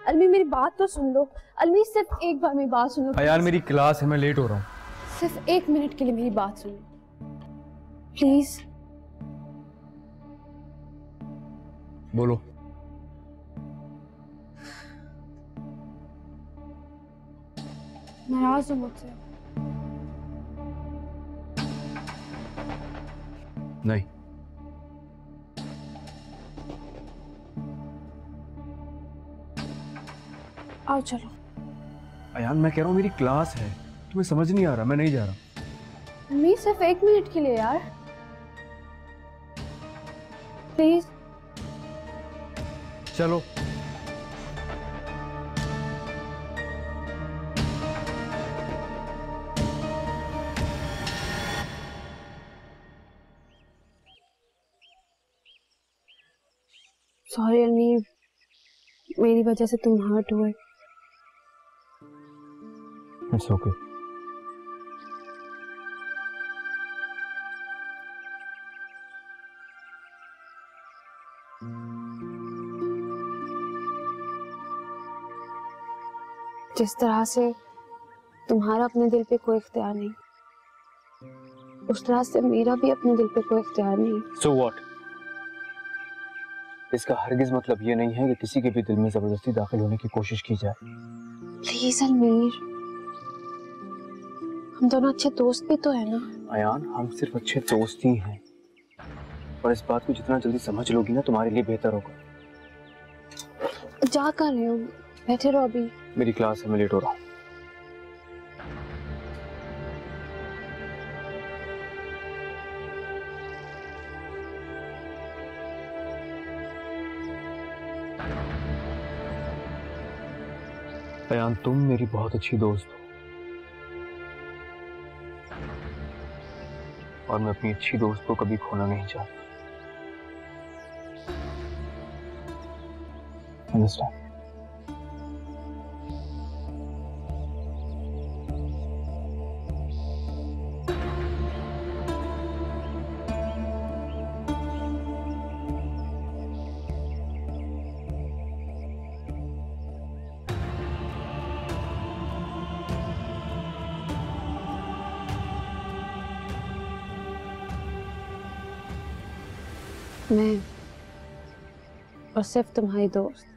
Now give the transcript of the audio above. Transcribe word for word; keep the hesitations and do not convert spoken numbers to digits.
अलमी मेरी बात तो सुन लो। अलमी सिर्फ एक बार मेरी बात सुनो। यार मेरी क्लास है, मैं लेट हो रहा हूँ। सिर्फ एक मिनट के लिए मेरी बात सुनो प्लीज। बोलो। नाराज हो मुझसे? नहीं। आओ चलो। अयान मैं कह रहा हूँ मेरी क्लास है, तुम्हें समझ नहीं आ रहा, मैं नहीं जा रहा। मैं सिर्फ एक मिनट के लिए यार, प्लीज। चलो। सॉरी अलमी, मेरी वजह से तुम हर्ट हुए। It's okay. जिस तरह से तुम्हारा अपने दिल पे कोई इख्तियार नहीं, उस तरह से मेरा भी अपने दिल पे कोई इख्तियार नहीं। So what? इसका हरगिज मतलब ये नहीं है कि किसी के भी दिल में जबरदस्ती दाखिल होने की कोशिश की जाए। प्लीज अलमीर, हम दोनों अच्छे दोस्त भी तो है ना। अयान हम सिर्फ अच्छे दोस्त ही हैं, और इस बात को जितना जल्दी समझ लोगी ना तुम्हारे लिए बेहतर होगा। जा कर रहे हो, बैठे रहो अभी। मेरी क्लास है, मैं लेट हो रहा हूँ। अयान तुम मेरी बहुत अच्छी दोस्त हो, और मैं अपनी अच्छी दोस्त को कभी खोना नहीं चाहता। अंडरस्टैंड? मैं और सिर्फ तुम्हारी दोस्त।